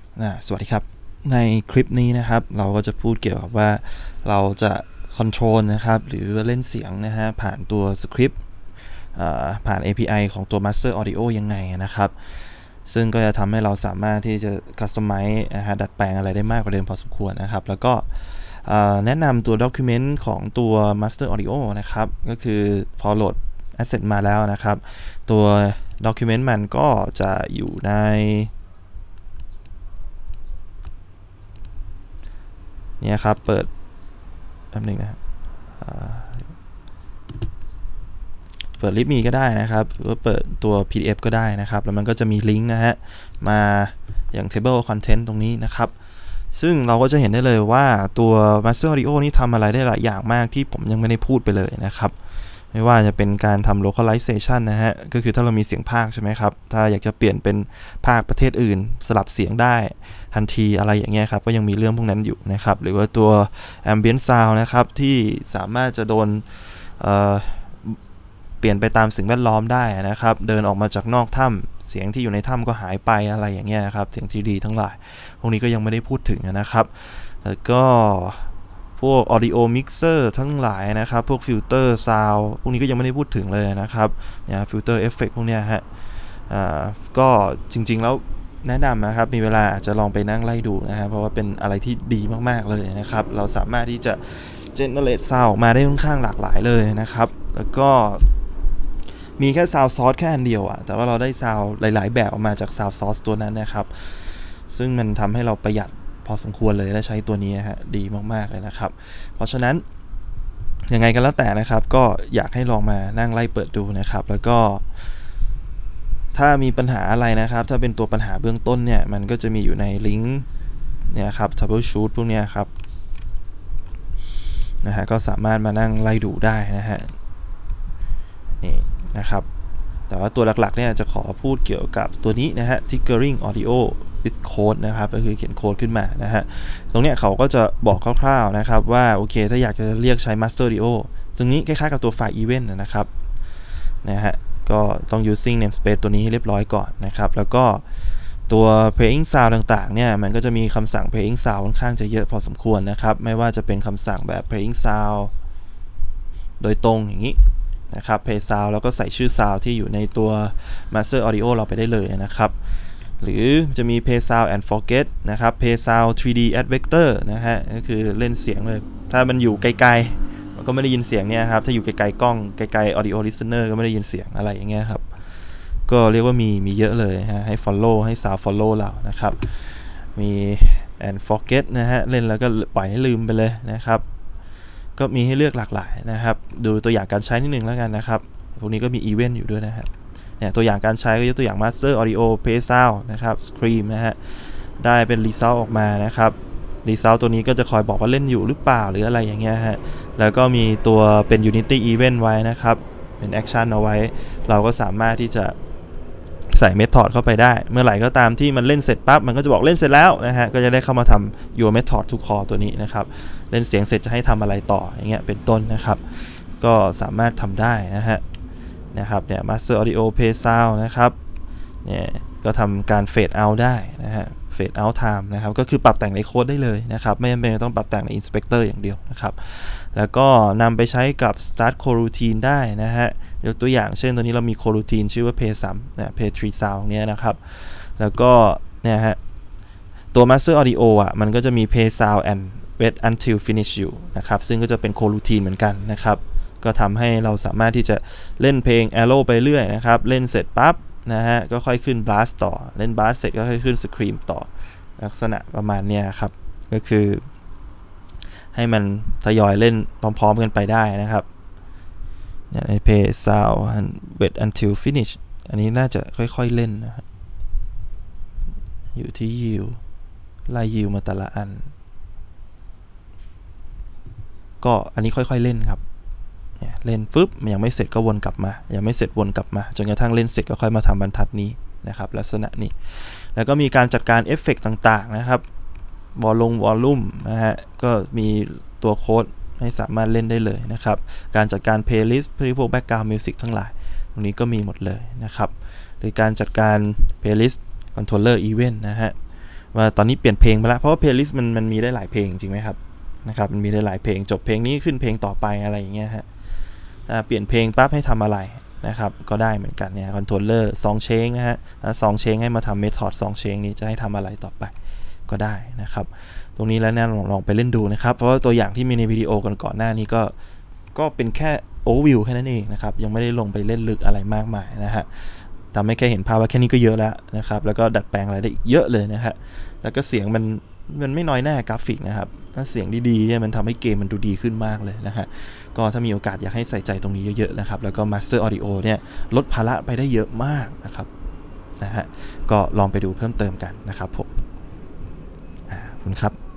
สวัสดีครับในคลิปนี้นะครับเราก็จะพูดเกี่ยวกับว่าเราจะคอนโทรลนะครับหรือเล่นเสียงนะฮะผ่านตัวสคริปต์ผ่าน API ของตัว Master Audio ยังไงนะครับซึ่งก็จะทำให้เราสามารถที่จะคัสตอมไมซ์นะฮะดัดแปลงอะไรได้มากกว่าเดิมพอสมควรนะครับแล้วก็แนะนำตัว Document ของตัว Master Audio นะครับก็คือพอโหลด Asset มาแล้วนะครับตัว Document มันก็จะอยู่ในเนี่ยครับเปิดแป๊บนึงนะเปิด readme ก็ได้นะครับหรือว่าเปิดตัว PDF ก็ได้นะครับแล้วมันก็จะมีลิงก์นะฮะมาอย่าง table content ตรงนี้นะครับซึ่งเราก็จะเห็นได้เลยว่าตัว Master Audio นี่ทำอะไรได้หลายอย่างมากที่ผมยังไม่ได้พูดไปเลยนะครับไม่ว่าจะเป็นการทำ localization นะฮะก็คือถ้าเรามีเสียงภาคใช่ไหมครับถ้าอยากจะเปลี่ยนเป็นภาคประเทศอื่นสลับเสียงได้ทันทีอะไรอย่างเงี้ยครับก็ยังมีเรื่องพวกนั้นอยู่นะครับหรือว่าตัว ambient sound นะครับที่สามารถจะโดนเปลี่ยนไปตามสิ่งแวดล้อมได้นะครับเดินออกมาจากนอกถ้ำเสียงที่อยู่ในถ้ำก็หายไปอะไรอย่างเงี้ยครับเสียงที่ดีทั้งหลายพวกนี้ก็ยังไม่ได้พูดถึงนะครับแล้วก็พวก audio mixer ทั้งหลายนะครับพวก filter sound พวกนี้ก็ยังไม่ได้พูดถึงเลยนะครับเนี่ย filter effect พวกเนี้ยฮะก็จริงๆแล้วแนะนำนะครับมีเวลาอาจจะลองไปนั่งไล่ดูนะฮะเพราะว่าเป็นอะไรที่ดีมากๆเลยนะครับเราสามารถที่จะ generate sound ออกมาได้ค่อนข้างหลากหลายเลยนะครับแล้วก็มีแค่ sound source แค่อันเดียวแต่ว่าเราได้ sound หลายๆแบบออกมาจาก sound source ตัวนั้นนะครับซึ่งมันทำให้เราประหยัดพอสมควรเลยและใช้ตัวนี้ฮะดีมากๆเลยนะครับเพราะฉะนั้นยังไงกันแล้วแต่นะครับก็อยากให้ลองมานั่งไล่เปิดดูนะครับแล้วก็ถ้ามีปัญหาอะไรนะครับถ้าเป็นตัวปัญหาเบื้องต้นเนี่ยมันก็จะมีอยู่ในลิงก์เนี่ยครับ troubleshoot พวกนี้ครับนะฮะก็สามารถมานั่งไล่ดูได้นะฮะนี่นะครับแต่ว่าตัวหลักๆเนี่ยจะขอพูดเกี่ยวกับตัวนี้นะฮะ triggering audio with code นะครับก็คือเขียนโค้ดขึ้นมานะฮะตรงเนี้ยเขาก็จะบอกคร่าวๆนะครับว่าโอเคถ้าอยากจะเรียกใช้ Master Audio ซึ่งนี้คล้ายๆกับตัวไฟล์ event นะครับนะฮะก็ต้อง using namespace ตัวนี้ให้เรียบร้อยก่อนนะครับแล้วก็ตัว playing sound ต่างๆเนี่ยมันก็จะมีคำสั่ง playing sound ค่อนข้างจะเยอะพอสมควรนะครับไม่ว่าจะเป็นคำสั่งแบบ playing sound โดยตรงอย่างนี้นะครับ play sound แล้วก็ใส่ชื่อ sound ที่อยู่ในตัว Master Audio เราไปได้เลยนะครับหรือจะมี play sound and forget นะครับ play sound 3D add vector นะฮะก็คือเล่นเสียงเลยถ้ามันอยู่ไกลๆมันก็ไม่ได้ยินเสียงเนี่ยครับถ้าอยู่ไกลๆกล้องไกลๆ audio listener ก็ไม่ได้ยินเสียงอะไรอย่างเงี้ยครับก็เรียกว่ามีเยอะเลยฮะให้ follow ให้ sound follow เรานะครับมี and forget นะฮะเล่นแล้วก็ปล่อยให้ลืมไปเลยนะครับก็มีให้เลือกหลากหลายนะครับดูตัวอย่างการใช้นิดนึงแล้วกันนะครับพวกนี้ก็มี event อยู่ด้วยนะฮะเนี่ยตัวอย่างการใช้ก็ยกตัวอย่าง Master Audio Play Sound นะครับ Scream นะฮะได้เป็น Result ออกมานะครับ Result ตัวนี้ก็จะคอยบอกว่าเล่นอยู่หรือเปล่าหรืออะไรอย่างเงี้ยฮะแล้วก็มีตัวเป็น Unity Event ไว้นะครับเป็น Action เอาไว้เราก็สามารถที่จะใส่ Method เข้าไปได้เมื่อไหร่ก็ตามที่มันเล่นเสร็จปั๊บมันก็จะบอกเล่นเสร็จแล้วนะฮะก็จะได้เข้ามาทำ Your Method to Call ตัวนี้นะครับเล่นเสียงเสร็จจะให้ทำอะไรต่ออย่างเงี้ยเป็นต้นนะครับก็สามารถทำได้นะฮะนะครับเนี่ย Master Audio Play Sound นะครับเนี่ยก็ทำการ Fade Out ได้นะฮะ Fade Out Time นะครับก็คือปรับแต่งในโค้ดได้เลยนะครับไม่จำเป็นต้องปรับแต่งใน Inspector อย่างเดียวนะครับแล้วก็นำไปใช้กับ Start Coroutine ได้นะฮะยกตัวอย่างเช่นตัวนี้เรามี Coroutine ชื่อว่า Play 3นะ Play 3 Sound เนี้ยนะครับแล้วก็เนี่ยฮะตัว Master Audio มันก็จะมี Play Sound and Wait Until Finish You นะครับซึ่งก็จะเป็น Coroutine เหมือนกันนะครับก็ทำให้เราสามารถที่จะเล่นเพลง Arrow ไปเรื่อยนะครับเล่นเสร็จปั๊บนะฮะก็ค่อยขึ้น Blast ต่อเล่น Blast เสร็จก็ค่อยขึ้น Scream ต่อลักษณะประมาณนี้ครับก็คือให้มันทยอยเล่นพร้อมๆกันไปได้นะครับอย่างใน Play Sound and Wait Until Finish อันนี้น่าจะค่อยๆเล่นนะอยู่ที่ Yield ไล่ Yield มาแต่ละอันก็อันนี้ค่อยๆเล่นครับเล่นฟึบยังไม่เสร็จก็วนกลับมายังไม่เสร็จวนกลับมาจนกระทั่งเล่นเสร็จก็ค่อยมาทำบรรทัดนี้นะครับลักษณะนี้แล้วก็มีการจัดการเอฟเฟกต์ต่างๆนะครับวอลลุ่มนะฮะก็มีตัวโค้ดให้สามารถเล่นได้เลยนะครับการจัดการเพลย์ลิสต์พวกแบ็กกราวด์มิวสิกทั้งหลายตรงนี้ก็มีหมดเลยนะครับหรือการจัดการเพลย์ลิสต์คอนโทรลเลอร์อีเวนต์นะฮะว่าตอนนี้เปลี่ยนเพลงไปแล้วเพราะว่าเพลย์ลิสต์มันมีได้หลายเพลงจริงไหมครับนะครับมันมีได้หลายเพลงจบเพลงนี้ขึ้นเพลงต่อไปอะไรอย่างเงี้ยฮะเปลี่ยนเพลงปั๊บให้ทำอะไรนะครับก็ได้เหมือนกันเนี่ยคอนโทรลเลอร์ซองเชงนะฮะซองเชงให้มาทำเมธอดซองเชงนี้จะให้ทำอะไรต่อไปก็ได้นะครับตรงนี้แล้วเนี่ยลองไปเล่นดูนะครับเพราะว่าตัวอย่างที่มีในวิดีโอก่อนหน้านี้ก็เป็นแค่โอเวอร์วิวแค่นั้นเองนะครับยังไม่ได้ลงไปเล่นลึกอะไรมากมายนะฮะทำให้แค่เห็นภาพว่าแค่นี้ก็เยอะแล้วนะครับแล้วก็ดัดแปลงอะไรได้เยอะเลยนะฮะแล้วก็เสียงมันไม่น้อยหน้ากราฟิกนะครับถ้าเสียงดีๆเนี่ยมันทำให้เกมมันดูดีขึ้นมากเลยนะฮะก็ถ้ามีโอกาสอยากให้ใส่ใจตรงนี้เยอะๆนะครับแล้วก็ Master Audio เนี่ยลดภาระไปได้เยอะมากนะครับนะฮะก็ลองไปดูเพิ่มเติมกันนะครับผมขอบคุณครับ